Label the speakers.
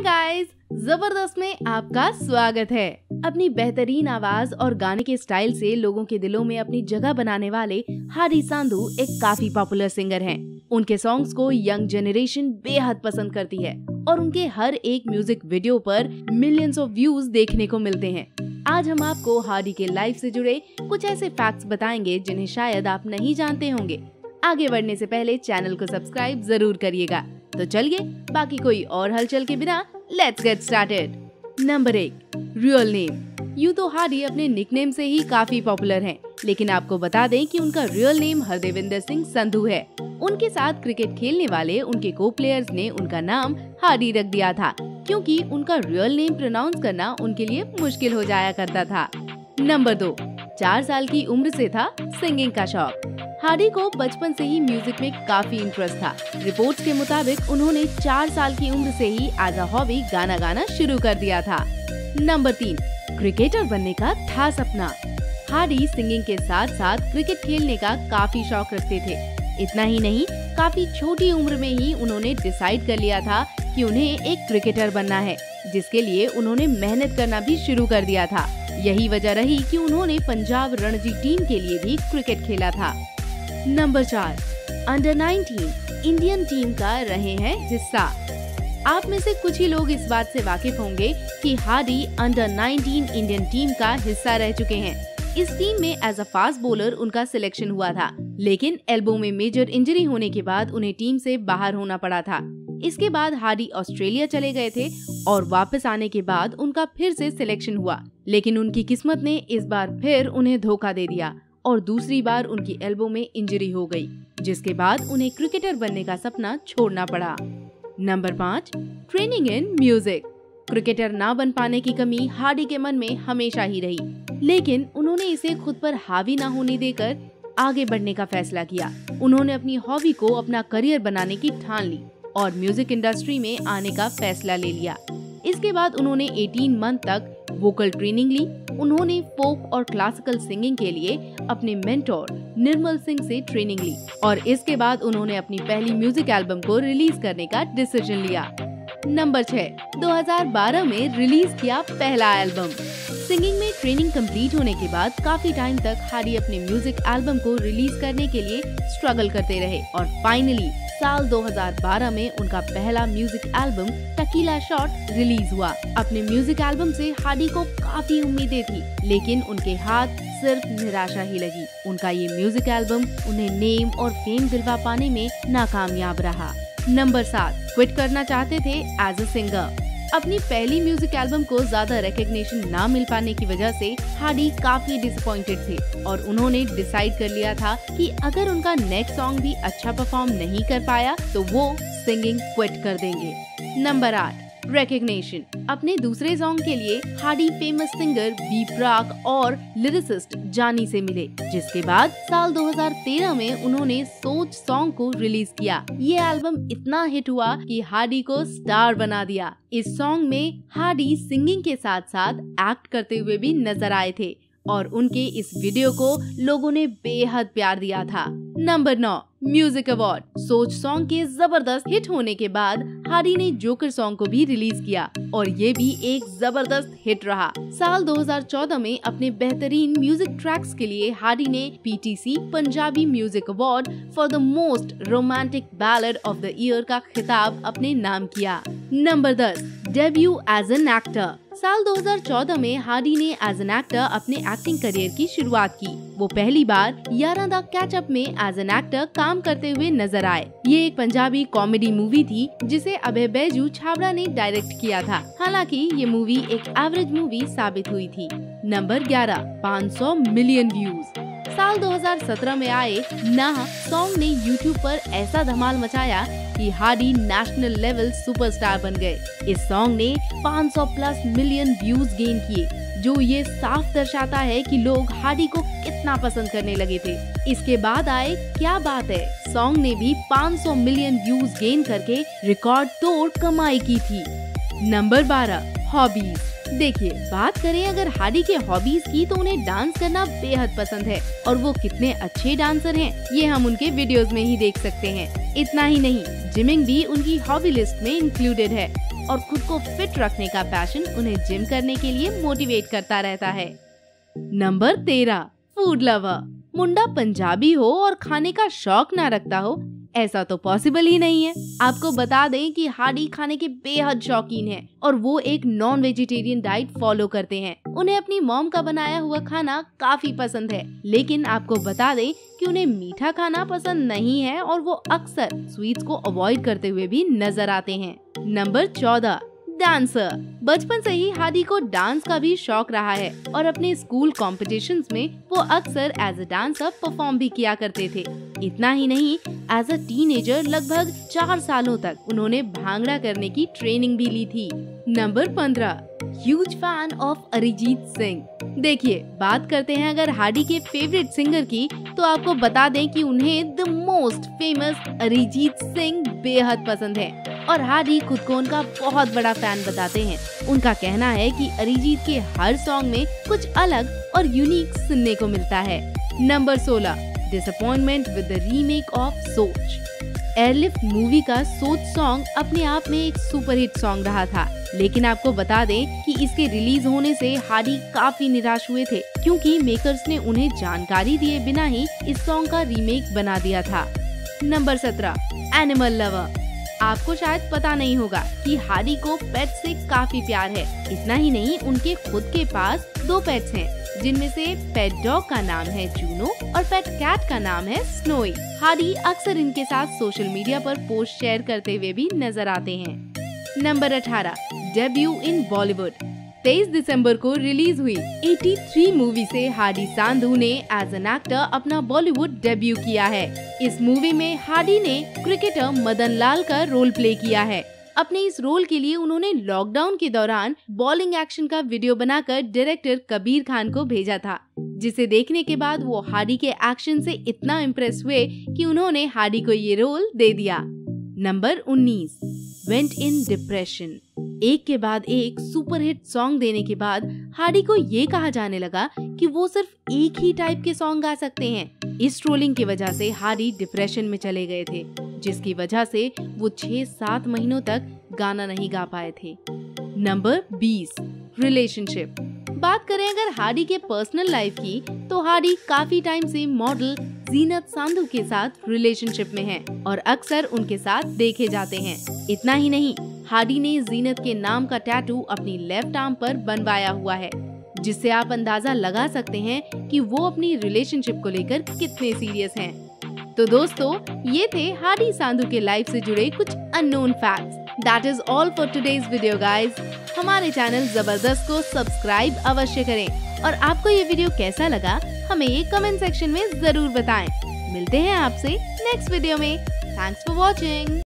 Speaker 1: Guys, जबरदस्त में आपका स्वागत है। अपनी बेहतरीन आवाज और गाने के स्टाइल से लोगों के दिलों में अपनी जगह बनाने वाले हाडी सांधू एक काफी पॉपुलर सिंगर हैं। उनके सॉन्ग्स को यंग जनरेशन बेहद पसंद करती है और उनके हर एक म्यूजिक वीडियो पर मिलियंस ऑफ व्यूज देखने को मिलते हैं। आज हम आपको हाडी के लाइफ से जुड़े कुछ ऐसे फैक्ट्स बताएंगे जिन्हें शायद आप नहीं जानते होंगे। आगे बढ़ने से पहले चैनल को सब्सक्राइब जरूर करिएगा। तो चलिए बाकी कोई और हलचल के बिना let's get started. Number 1, real name. यूं तो हाडी अपने निकनेम से ही काफी पॉपुलर हैं, लेकिन आपको बता दें कि उनका रियल नेम हरदेविंदर सिंह संधू है। उनके साथ क्रिकेट खेलने वाले उनके को प्लेयर्स ने उनका नाम हाडी रख दिया था, क्योंकि उनका रियल नेम प्रोनाउंस करना उनके लिए मुश्किल हो जाया करता था। नंबर 2, 4 साल की उम्र से था सिंगिंग का शौक। हाडी को बचपन से ही म्यूजिक में काफी इंटरेस्ट था। रिपोर्ट्स के मुताबिक उन्होंने 4 साल की उम्र से ही एज अ हॉबी गाना गाना शुरू कर दिया था। नंबर 3, क्रिकेटर बनने का था सपना। हाडी सिंगिंग के साथ साथ क्रिकेट खेलने का काफी शौक रखते थे। इतना ही नहीं, काफी छोटी उम्र में ही उन्होंने डिसाइड कर लिया था कि उन्हें एक क्रिकेटर बनना है, जिसके लिए उन्होंने मेहनत करना भी शुरू कर दिया था। यही वजह रही कि उन्होंने पंजाब रणजी टीम के लिए भी क्रिकेट खेला था। नंबर 4, अंडर 19 इंडियन टीम का रहे हैं हिस्सा। आप में से कुछ ही लोग इस बात से वाकिफ होंगे कि हाडी अंडर 19 इंडियन टीम का हिस्सा रह चुके हैं। इस टीम में एज अ फास्ट बॉलर उनका सिलेक्शन हुआ था, लेकिन एल्बो में मेजर इंजरी होने के बाद उन्हें टीम से बाहर होना पड़ा था। इसके बाद हाडी ऑस्ट्रेलिया चले गए थे और वापस आने के बाद उनका फिर से सिलेक्शन हुआ, लेकिन उनकी किस्मत ने इस बार फिर उन्हें धोखा दे दिया और दूसरी बार उनकी एल्बो में इंजरी हो गई, जिसके बाद उन्हें क्रिकेटर बनने का सपना छोड़ना पड़ा। Number 5, training in music. Cricketer ना बन पाने की कमी हाडी के मन में हमेशा ही रही, लेकिन उन्होंने इसे खुद पर हावी ना होने देकर आगे बढ़ने का फैसला किया। उन्होंने अपनी हॉबी को अपना करियर बनाने की ठान ली और म्यूजिक इंडस्ट्री में आने का फैसला ले लिया। इसके बाद उन्होंने 18 मंथ तक वोकल ट्रेनिंग ली। उन्होंने फोक और क्लासिकल सिंगिंग के लिए अपने मेंटोर निर्मल सिंह से ट्रेनिंग ली और इसके बाद उन्होंने अपनी पहली म्यूजिक एल्बम को रिलीज करने का डिसीजन लिया। नंबर 6, 2012 में रिलीज किया पहला एल्बम। सिंगिंग में ट्रेनिंग कंप्लीट होने के बाद काफी टाइम तक हाडी अपने म्यूजिक एल्बम को रिलीज करने के लिए स्ट्रगल करते रहे और फाइनली साल 2012 में उनका पहला music album tequila shot release हुआ। अपने म्यूजिक एल्बम से हाडी को काफी उम्मीदें थी, लेकिन उनके हाथ सिर्फ निराशा ही लगी। उनका ये म्यूजिक एल्बम उन्हें नेम और फेम दिलवा पाने में नाकामयाब रहा। नंबर 7, क्विट करना चाहते थे एज अ सिंगर। अपनी पहली म्यूजिक एल्बम को ज्यादा रिकॉग्निशन ना मिल पाने की वजह से हाडी काफी डिसअपॉइंटेड थे और उन्होंने डिसाइड कर लिया था कि अगर उनका नेक्स्ट सॉन्ग भी अच्छा परफॉर्म नहीं कर पाया तो वो सिंगिंग क्विट कर देंगे। Number 8, recognition. अपने दूसरे सॉन्ग के लिए हाडी फेमस सिंगर बी प्राक और लिरिसिस्ट जानी से मिले, जिसके बाद साल 2013 में उन्होंने सोच सॉन्ग को रिलीज किया। ये एल्बम इतना हिट हुआ कि हाडी को स्टार बना दिया। इस सॉन्ग में हाडी सिंगिंग के साथ साथ एक्ट करते हुए भी नजर आए थे और उनके इस वीडियो को लोगों ने बेहद प्यार दिया था। Number 9, music award. Soch song के जबरदस्त हिट होने के बाद हाडी ने जोकर सॉन्ग को भी रिलीज किया और ये भी एक जबरदस्त हिट रहा। साल 2014 में अपने बेहतरीन म्यूजिक ट्रैक्स के लिए हाडी ने PTC Punjabi music award for the most romantic ballad of the year का खिताब अपने नाम किया। Number 10, debut as an actor. साल 2014 में हाडी ने एज एन एक्टर अपने एक्टिंग करियर की शुरुआत की। वो पहली बार यारा दा कैचअप में एज एन एक्टर काम करते हुए नजर आए। ये एक पंजाबी कॉमेडी मूवी थी जिसे अभय बैजू छाबड़ा ने डायरेक्ट किया था। हालांकि ये मूवी एक एवरेज मूवी साबित हुई थी। Number 11, 500 million views. साल 2017 में आए नाह सॉन्ग ने यूट्यूब पर ऐसा धमाल मचाया कि हाडी नेशनल लेवल सुपरस्टार बन गए। इस सॉन्ग ने 500 प्लस मिलियन व्यूज गेन किए, जो ये साफ दर्शाता है कि लोग हाडी को कितना पसंद करने लगे थे। इसके बाद आए क्या बात है सॉन्ग ने भी 500 मिलियन व्यूज गेन करके रिकॉर्ड तोड़ कमाई की थी। Number 12, hobbies. देखिए, बात करें अगर हाडी के हॉबीज की तो उन्हें डांस करना बेहद पसंद है और वो कितने अच्छे डांसर हैं ये हम उनके वीडियोस में ही देख सकते हैं। इतना ही नहीं, जिमिंग भी उनकी हॉबी लिस्ट में इंक्लूडेड है। और खुद को फिट रखने का पैशन उन्हें जिम करने के लिए मोटिवेट करता रहता है। Number 13, food lover. मुंडा पंजाबी हो और खाने का शौक ना रखता हो, ऐसा तो पॉसिबल ही नहीं है। आपको बता दें कि हार्डी खाने के बेहद शौकीन हैं और वो एक नॉन वेजिटेरियन डाइट फॉलो करते हैं। उन्हें अपनी मॉम का बनाया हुआ खाना काफी पसंद है, लेकिन आपको बता दें कि उन्हें मीठा खाना पसंद नहीं है और वो अक्सर स्वीट्स को अवॉइड करते हुए भी नजर आते हैं। Number 14, dancer. बचपन से ही हार्डी को डांस का भी शौक रहा है और अपने स्कूल कॉम्पिटिशन्स में वो अक्सर एज अ डांसर परफॉर्म भी किया करते थे। इतना ही नहीं, एज अ टीनेजर लगभग 4 सालों तक उन्होंने भांगड़ा करने की ट्रेनिंग भी ली थी। Number 15, huge fan of Arijit Singh. देखिए, बात करते हैं अगर हार्डी के फेवरेट सिंगर की, तो आपको बता दें कि उन्हें the most famous Arijit Singh बेहद पसंद है और हार्डी खुद को उनका बहुत बड़ा फैन बताते हैं। उनका कहना है कि अरिजीत के हर सॉन्ग में कुछ अलग और यूनिक सुनने को मिलता है। Number 16, disappointment with the remake of Soch. Airlift movie का सोच सॉन्ग अपने आप में एक सुपरहिट सॉन्ग रहा था, लेकिन आपको बता दें कि इसके रिलीज होने से हार्डी काफी निराश हुए थे, क्योंकि मेकर्स ने उन्हें जानकारी दिए बिना ही इस सॉन्ग का रीमेक बना दिया था। Number 17, animal lover. आपको शायद पता नहीं होगा कि हार्डी को पेट से काफी प्यार है। इतना ही नहीं, उनके खुद के पास 2 पेट्स हैं, जिनमें से पेट डॉग का नाम है जूनो और पेट कैट का नाम है स्नोई। हार्डी अक्सर इनके साथ सोशल मीडिया पर पोस्ट शेयर करते हुए भी नजर आते हैं। Number 18, debut in Bollywood. 23 दिसंबर को रिलीज हुई 83 मूवी से हार्डी सांधू ने एज एन एक्टर अपना बॉलीवुड डेब्यू किया है। इस मूवी में हार्डी ने क्रिकेटर मदन लाल का रोल प्ले किया है। अपने इस रोल के लिए उन्होंने लॉकडाउन के दौरान बॉलिंग एक्शन का वीडियो बनाकर डायरेक्टर कबीर खान को भेजा था, जिसे देखने के बाद वो हार्डी के एक्शन से इतना इम्प्रेस हुए कि उन्होंने हार्डी को ये रोल दे दिया। Number 19, went in depression. एक के बाद एक सुपरहिट सॉन्ग देने के बाद हार्डी को ये कहा जाने लगा कि वो सिर्फ एक ही टाइप के सॉन्ग गा सकते हैं। इस ट्रोलिंग की वजह से हार्डी डिप्रेशन में चले गए थे, जिसकी वजह से वो 6-7 महीनों तक गाना नहीं गा पाए थे। Number 20, relationship. बात करें अगर हार्डी के पर्सनल लाइफ की, तो हार्डी काफी टाइम से मॉडल जीनत सांधू के साथ रिलेशनशिप में हैं और अक्सर उनके साथ देखे जाते हैं। इतना ही नहीं, हार्डी ने जीनत के नाम का टैटू अपनी लेफ्ट आर्म पर बनवाया हुआ है, जिससे आप अंदाजा लगा सकते हैं कि वो अपनी रिलेशनशिप को लेकर कितने सीरियस हैं। तो दोस्तों, ये थे हार्डी सांधू के लाइफ से जुड़े कुछ unknown facts. That is all for today's video guys। हमारे चैनल जबरदस्त को सब्सक्राइब अवश्य करें और आपको ये वीडियो कैसा लगा हमें ये कमेंट सेक्शन में जरूर बताएं। मिलते हैं आपसे नेक्स्ट वीडियो में। Thanks for watching.